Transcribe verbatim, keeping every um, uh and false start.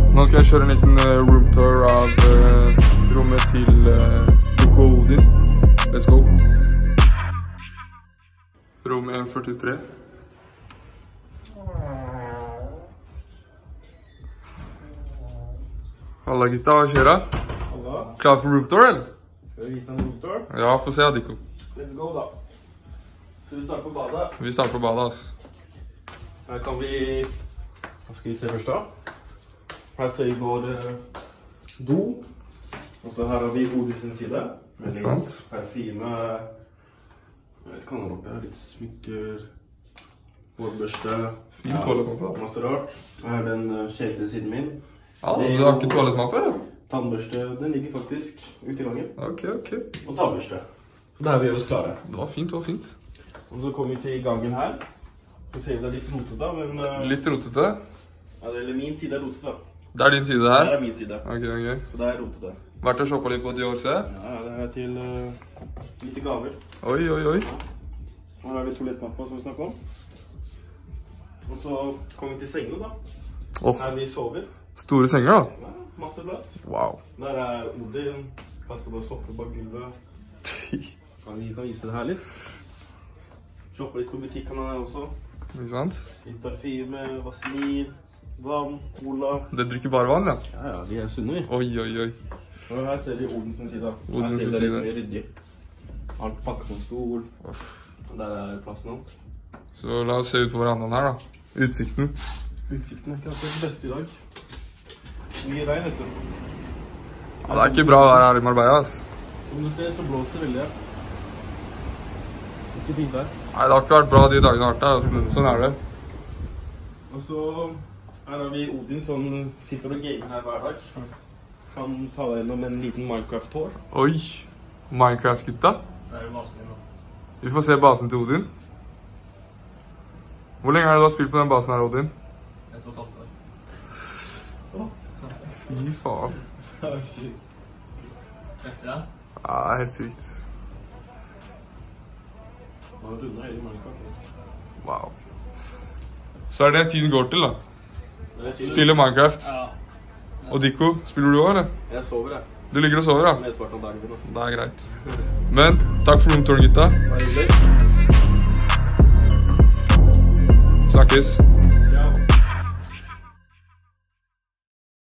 Nå skal jeg kjøre en liten uh, room tour av uh, rommet til uh, Doko og Odin. Let's go! Rom en førtitre. Halla gutta, hva skjer da? Halla. Klar for room tour, eller? Skal vi vise en room tour? Ja, få se, Diko. Let's go da. Så vi starter på badet. Vi starter på badet, ass. Her kan vi... Hva skal vi se først da? Her ser vi vår uh, do. Og så her har vi Odins side. Ikke sant? Her er fine... Jeg vet ikke hva den er oppe. Her er litt smykker. Hårbørste. Fin toalettmappe. Masse rart. Her er den uh, kjedelige siden min. Ja, du har ikke toalettmappe, eller? Tannbørste, den ligger faktisk ute i gangen. Ok, ok. Og tannbørste. Så der vi gjør oss klare. Det var fint, det var fint. Og så kommer vi til gangen her. Så ser vi det er litt rotet da, men... Uh, Litt rotete. Ja, det er min side er rotet da. Det er din side her? Det er min side. Ok, ok. Så det er rotet da. Vært og shoppet litt på Dior, se? Ja, det er til uh, lite gaver. Oi, oi, oi. Og her har vi toalettmappa som vi snakker om. Og så kommer vi til sengene da. Oh. Her vi sover. Store senger da? Ja, masse plass. Wow. Der er Odin. Kaster bare sokker bak gulvet. Kan vi kan vise det her litt. Shoppe litt på butikkene her også. Ikke sant? Litt parfyme, vaselin, vann, cola. Det drikker bare vann, ja? Ja, ja, vi er sunne vi. Oi, oi, oi. Og her ser vi Odins side. Odins her ser vi det side. litt mer ryddig. Alt pakket på en stol. Uff. Og der er plassen hans. Så la oss se ut på verandaen her da. Utsikten. Utsikten er ikke alltid det beste i dag. Mye regn, vet du. Ja, det er ikke bra å være her i Marbella, ass. Som du ser, så blåser det veldig. Ikke fint der. Nei, det har ikke vært bra de dagene har vært her. Sånn er det. Og så her har vi Odin som sitter og gamer her hver dag. Han tar deg gjennom en liten Minecraft-tour. Oi, Minecraft-gutta. Det er jo basen din da. Vi får se basen til Odin. Hvor lenge er det du har spilt på den basen her, Odin? Et og et halvt år. Fy faen. Det er sykt. Beste, ja? Ja, det er helt sykt. Man har rundet hele Minecraft. Wow. Så er det tiden går til da. Det er tiden. Spiller Minecraft. Ja. Og Diko, spiller du også, eller? Jeg sover, jeg. Du ligger og sover, da? Mest part av dagen din, altså. Det er greit. Men, takk for romturen, gutta. Det var hyggelig. Snakkes.